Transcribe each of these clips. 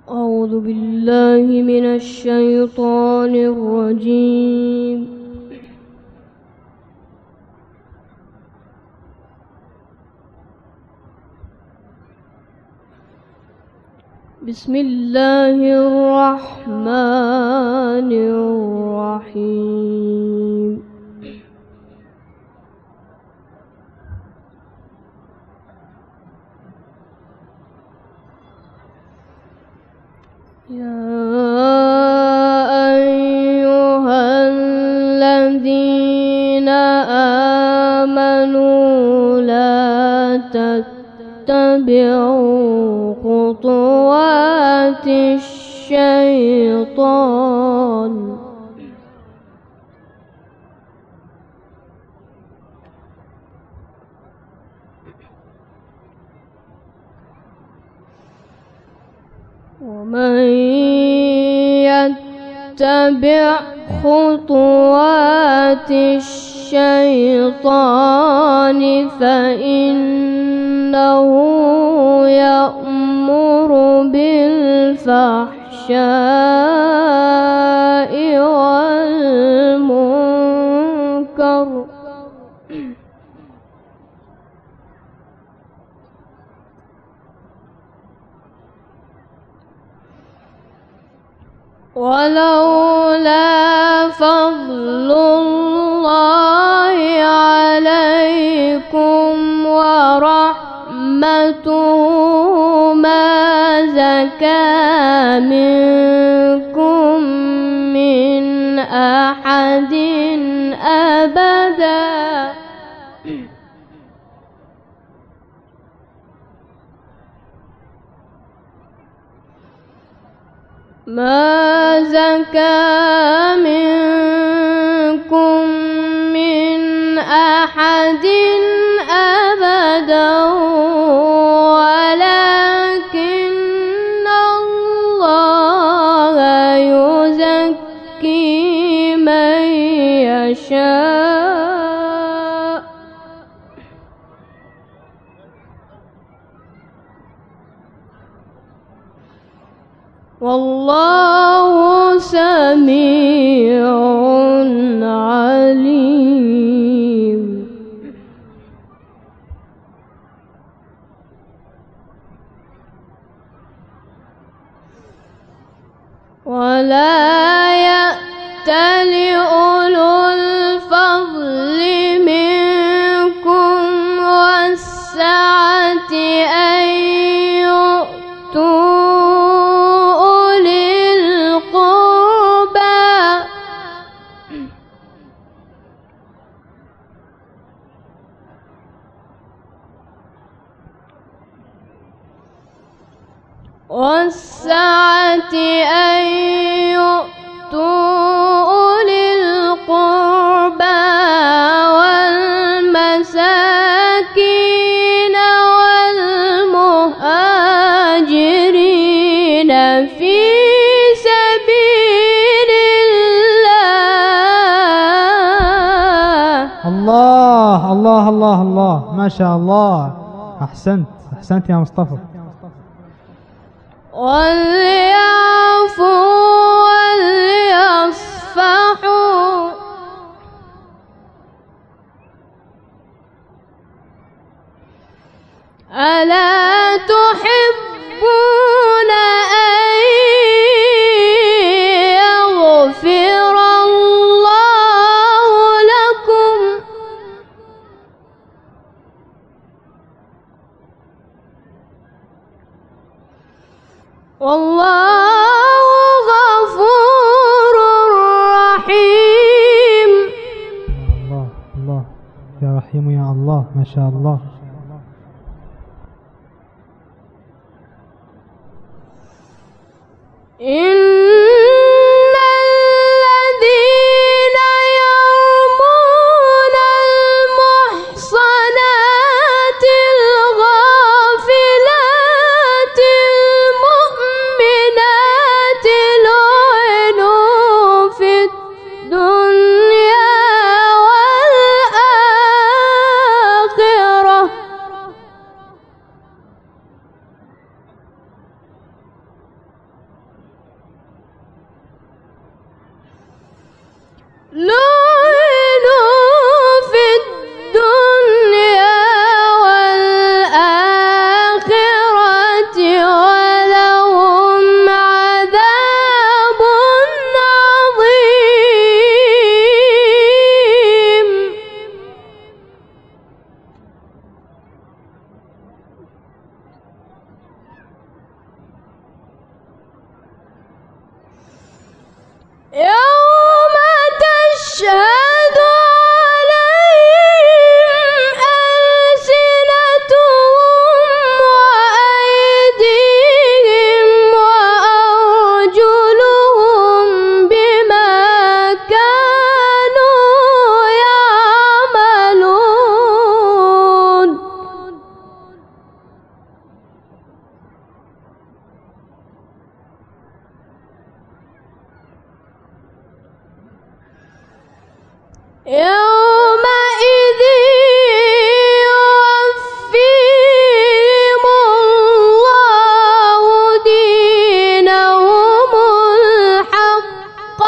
أعوذ بالله من الشيطان الرجيم. بسم الله الرحمن الرحيم. يا أيها الذين آمنوا لا تتبعوا خطوات الشيطان ومن يتبع خطوات الشيطان فإنه يأمر بالفحشاء والمنكر ولولا فضل الله عليكم ورحمته ما زكى منكم من أحد أبدا ما زكى منكم من أحد أبدا ولكن الله يزكي من يشاء والله سميع عليم. ولا يأتل أولو الفضل منكم والسعة أن يؤتوا أن يؤتوا أولي القربى والمساكين والمهاجرين في سبيل الله. الله الله الله الله، ما شاء الله، أحسنت يا مصطفى. وليعفوا وليصفحوا ألا تحبون أن يغفر الله لكم والله غفور رحيم. الله الله يا رحيم يا الله، ما شاء الله. إن الذين يرمون المحصنات الغافلات المؤمنات لعنوا في الدنيا والآخرة لعنوا في الدنيا والآخرة ولهم عذاب عظيم. يوم تشهد عليهم ألسنتهم وأيديهم وأرجلهم بما كانوا يعملون. يومئذ يوفيهم الله دينهم الحق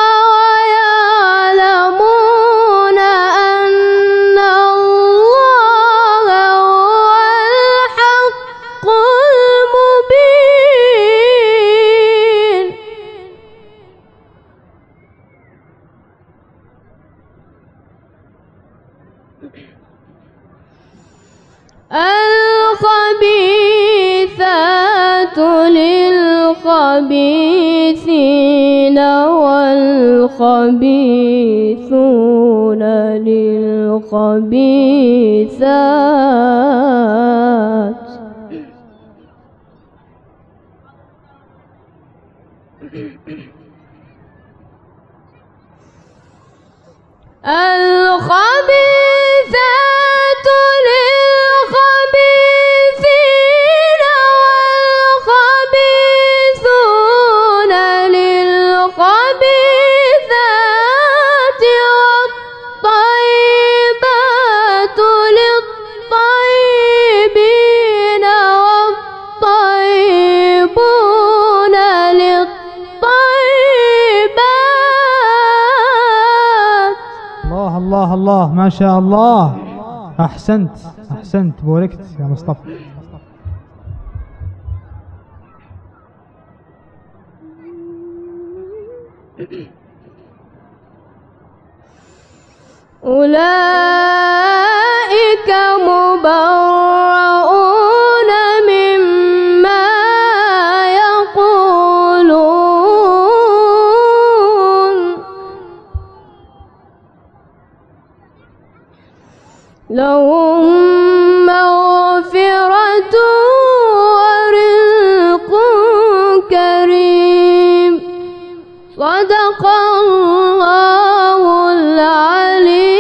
ويعلمون أن الله هو الحق المبين. الخبيثات للخبيثين والخبيثون للخبيثات. الخبيثات للخبيثين والخبيثون للخبيثات والطيبات للطيبين والطيبون للطيبات. الله الله الله، ما شاء الله. أحسنت أحسنت، بوركت يا مصطفى. أولئك مبرؤون مما يقولون لهم مغفرة ورزق كريم. صدق الله العليم.